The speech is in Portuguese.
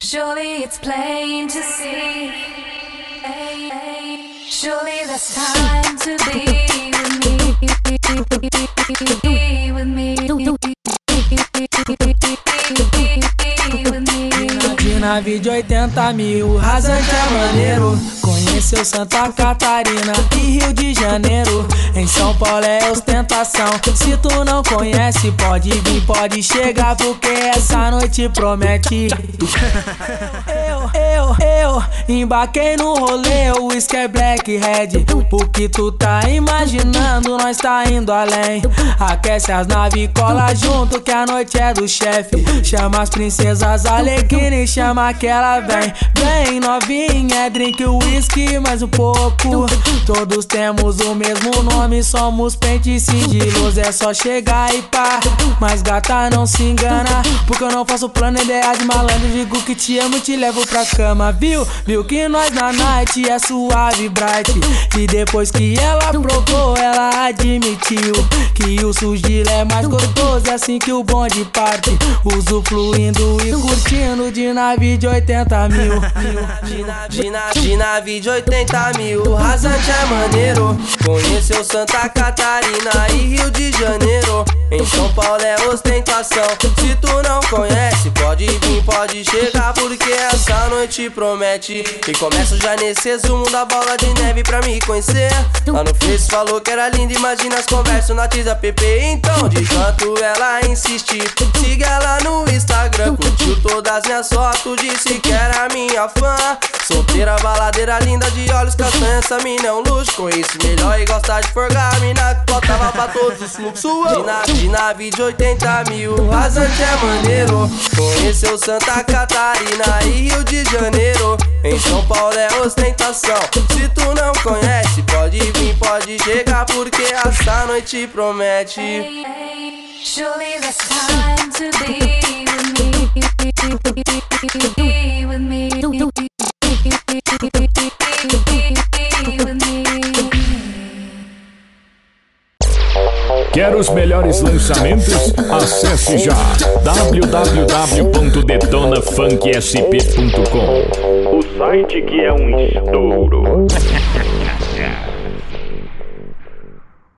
Surely it's plain to see. Surely there's time to be with me. With me. De nave de 80 mil, rasante é maneiro. Conheceu Santa Catarina e Rio de Janeiro. Em São Paulo é ostentação. Se tu não conhece, pode vir, pode chegar, porque essa noite promete. Eu embarquei no rolê, o whisky é Black Red. O que tu tá imaginando, nós tá indo além. Aquece as naves, cola junto que a noite é do chefe. Chama as princesas Alequina e chama que ela vem. Vem novinha, é drink, whisky, mais um pouco. Todos temos o mesmo nome, somos pente sigiloso. É só chegar e pá, mas gata não se engana, porque eu não faço plano, ideia de malandro. Digo que te amo e te levo pra cama. Viu que nós na night é suave bright. E depois que ela provou, ela admitiu que o sugilo é mais gostoso, é assim que o bonde parte. Usufruindo e curtindo de nave de 80 mil. De nave de 80 mil, rasante é maneiro. Conheceu Santa Catarina e Rio de Janeiro. Em São Paulo é ostentação. Se tu não conhece, pode vir, pode chegar, porque essa noite promete. E começa já nesse resumo da bola de neve pra me conhecer. Lá no Face falou que era linda, imagina as conversas na Tiza PP. Então de canto ela insiste, siga ela no Instagram. Curtiu todas as minhas fotos, disse que era minha fã. Solteira, baladeira, linda de olhos castanhos, essa mina é um luxo. Conheço melhor e gosta de forgar, a mina que faltava pra todos os fluxos. De nave de 80 mil, rasante é maneiro. Conheceu Santa Catarina e Rio de Janeiro. Em São Paulo é ostentação. Se tu não conhece, pode vir, pode chegar, porque essa noite promete. Surely there's time to be with me. Quer os melhores lançamentos? Acesse já www.detonafunksp.com, o site que é um estouro.